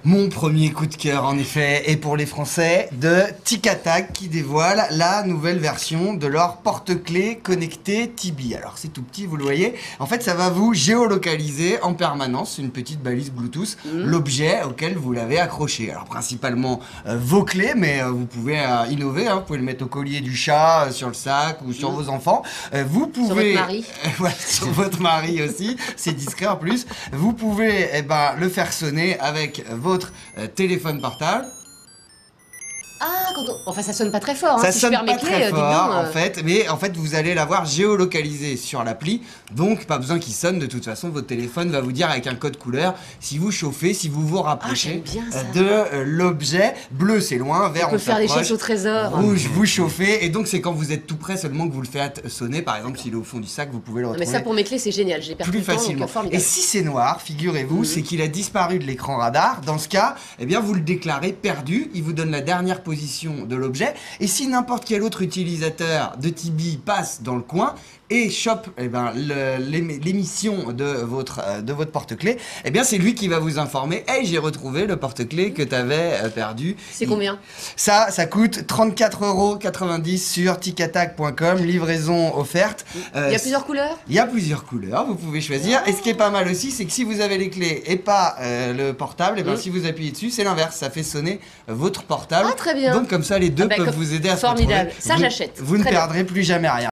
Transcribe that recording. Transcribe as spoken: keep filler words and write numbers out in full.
Mon premier coup de cœur, en effet, est pour les Français de Tic Tac qui dévoile la nouvelle version de leur porte-clés connecté Tibi. Alors c'est tout petit, vous le voyez. En fait, ça va vous géolocaliser en permanence, une petite balise Bluetooth, mmh. l'objet auquel vous l'avez accroché. Alors principalement euh, vos clés, mais euh, vous pouvez euh, innover. Hein, vous pouvez le mettre au collier du chat, euh, sur le sac ou sur mmh. vos enfants. Euh, vous pouvez sur votre mari. Euh, ouais, sur votre mari aussi. C'est discret en plus. Vous pouvez eh ben, le faire sonner avec votre euh, téléphone portable. Ah, quand on... Enfin, ça sonne pas très fort, hein, ça si sonne je perds pas mes clés, très euh, fort, dites donc, euh... en fait, mais en fait, vous allez l'avoir géolocalisé sur l'appli, donc pas besoin qu'il sonne. De toute façon, votre téléphone va vous dire avec un code couleur si vous chauffez, si vous vous rapprochez ah, de euh, l'objet. Bleu, c'est loin, vert, on, on peut faire des chasses au trésor. Rouge, vous chauffez, et donc c'est quand vous êtes tout près seulement que vous le faites sonner. Par exemple, s'il est au fond du sac, vous pouvez le retrouver. Mais ça, pour mes clés, c'est génial, je l'ai perdu plus tout le temps, facilement. donc, formidable. Et si c'est noir, figurez-vous, mm-hmm. c'est qu'il a disparu de l'écran radar. Dans ce cas, eh bien, vous le déclarez perdu. Il vous donne la dernière position de l'objet. Et si n'importe quel autre utilisateur de Tibi passe dans le coin et chope eh ben, l'émission de votre, euh, de votre porte-clés, eh bien c'est lui qui va vous informer. Hey, j'ai retrouvé le porte-clés que tu avais euh, perdu. C'est combien? Ça, ça coûte trente-quatre euros quatre-vingt-dix sur tic tac point com, livraison offerte. Euh, il y a plusieurs couleurs? Il y a plusieurs couleurs, vous pouvez choisir. Oh. Et ce qui est pas mal aussi, c'est que si vous avez les clés et pas euh, le portable, eh ben, mmh. si vous appuyez dessus, c'est l'inverse, ça fait sonner votre portable. Ah, très bien. Donc comme ça, les deux ah, bah, peuvent vous aider à formidable. se retrouver. Ça, j'achète. Vous ne très perdrez bien. plus jamais rien.